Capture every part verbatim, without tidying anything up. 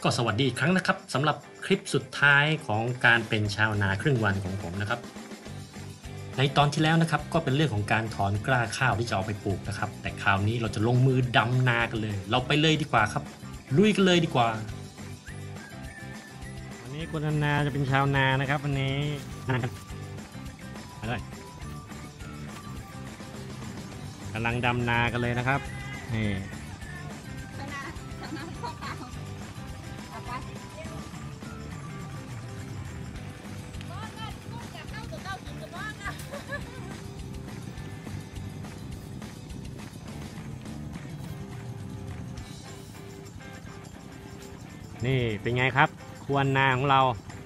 ก็สวัสดีอีกครั้งนะครับสำหรับคลิปสุดท้ายของการเป็นชาวนาครึ่งวันของผมนะครับในตอนที่แล้วนะครับก็เป็นเรื่องของการถอนกล้าข้าวที่จะเอาไปปลูกนะครับแต่คราวนี้เราจะลงมือดำนากันเลยเราไปเลยดีกว่าครับลุยกันเลยดีกว่าวันนี้คุณนาจะเป็นชาวนานะครับวันนี้นากันอะไรกำลังดำนากันเลยนะครับนี่นี่เป็นไงครับควรนาของเรา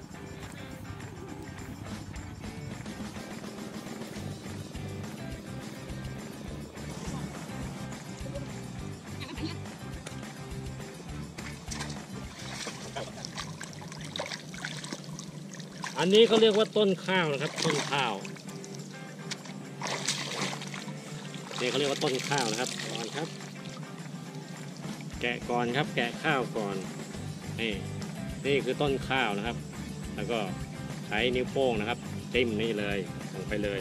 อันนี้เขาเรียกว่าต้นข้าวนะครับต้นข้าวนี่เขาเรียกว่าต้นข้าวนะครับก่อนครับแกะก่อนครับแกะข้าวก่อนนี่นี่คือต้นข้าวนะครับแล้วก็ใช้นิ้วโป้งนะครับจิ้มนี่เลยลงไปเลย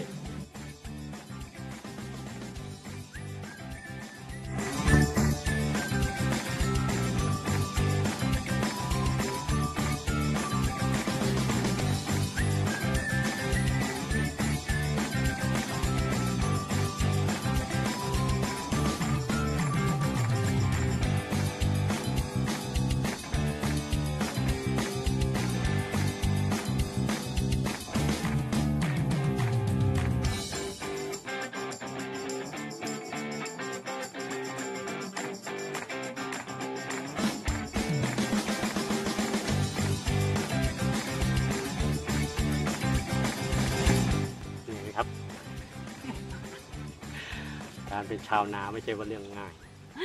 ครับการเป็นชาวนาไม่ใช่ว่าเรื่องง่าย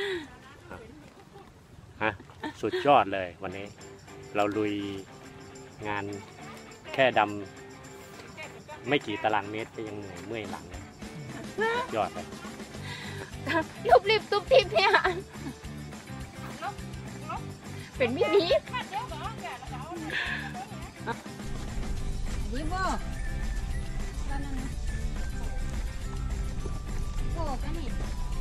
ฮะสุดยอดเลยวันนี้เราลุยงานแค่ดำไม่กี่ตารางเมตรก็ยังเหนื่อยเมื่อยหลังเลยยอดเลยรูปรีบตุ๊บทิพย์เนี่ยเป็นมินิดีบ่โอ้กันนี่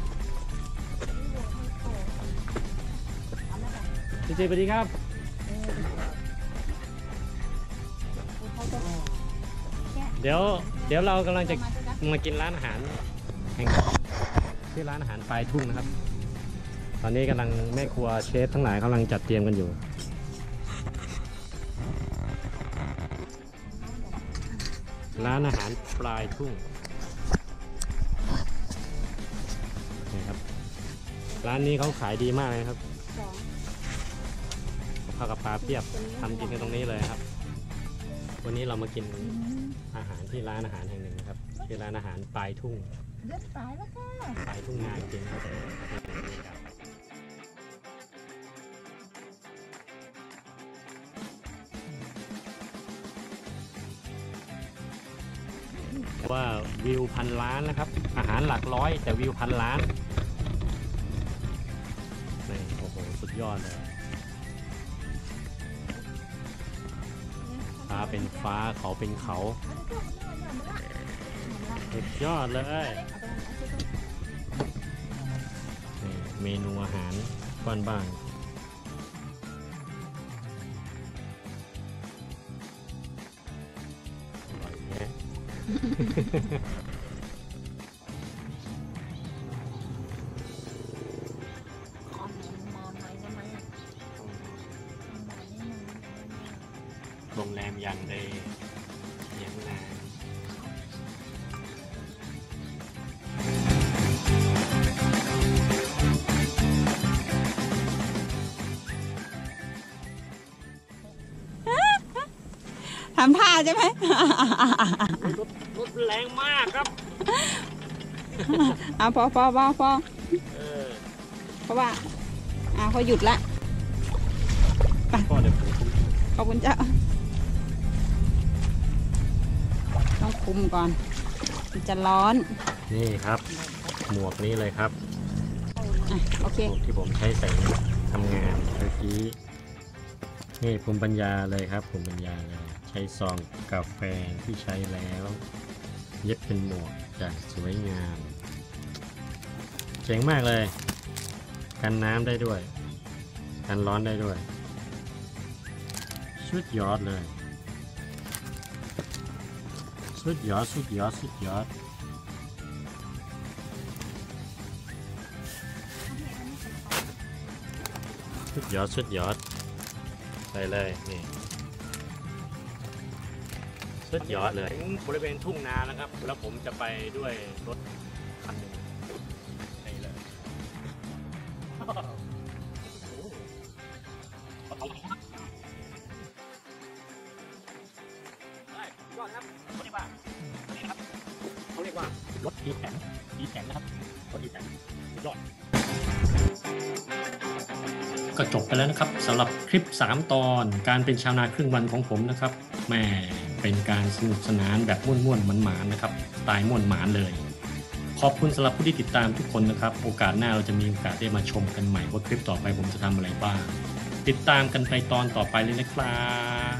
เจเจสวัสดีครับเดี๋ยวเดี๋ยวเรากำลังจะมากินร้านอาหารแห่งที่ร้านอาหารปลายทุ่งนะครับตอนนี้กำลังแม่ครัวเชฟทั้งหลายกำลังจัดเตรียมกันอยู่ร้านอาหารปลายทุ่งนี่ครับร้านนี้เขาขายดีมากเลยครับข้าวกับปลาเพียบทำกินกันตรงนี้เลยครับวันนี้เรามากินอาหารที่ร้านอาหารแห่งหนึ่งนะครับที่ร้านอาหารปลายทุ่งปลายทุ่งนาจริงครับว่าวิวพันล้านนะครับอาหารหลักร้อยแต่วิวพันล้านนี่โอ้โหสุดยอดเลยฟ้าเป็นฟ้าเขาเป็นเขาสุดยอดเลยนี่เมนูอาหารบ้านๆอร่อยแน่โรงแรมยังได้ยังนาทำท่าใช่ไหมรถรถแรงมากครับเอาพอพอพอพอเพราะว่าอ่าพอหยุดละไปขอบคุณเจ้าต้องคุมก่อนมันจะร้อนนี่ครับหมวกนี้เลยครับโอเคที่ผมใช้ใส่ทำงานเมื่อกี้นี่ภูมิปัญญาเลยครับภูมิปัญญาเลยใช้ซองกาแฟที่ใช้แล้วเย็บเป็นหมวกอย่างสวยงามเจ๋งมากเลยกันน้ำได้ด้วยกันร้อนได้ด้วยสุดยอดเลยสุดยอดสุดยอดสุดยอดสุดยอดสุดยอดไปเลยนี่สุดยอดเลยถึงบริเวณทุ่งนาแล้วครับแล้วผมจะไปด้วยรถคันหนึ่งนี่เลยได้ยอดครับเขาเรียกว่านี่ครับเขาเรียกว่ารถอีแตนอีแตนนะครับรถอีแตนยอดก็จบไปแล้วนะครับสำหรับคลิปสามตอนการเป็นชาวนาครึ่งวันของผมนะครับแหม่เป็นการสนุกสนานแบบม่วนๆหมานๆนะครับสไตล์ม่วนหมานเลยขอบคุณสำหรับผู้ที่ติดตามทุกคนนะครับโอกาสหน้าเราจะมีโอกาสได้มาชมกันใหม่ว่าคลิปต่อไปผมจะทำอะไรบ้างติดตามกันไปตอนต่อไปเลยนะครับ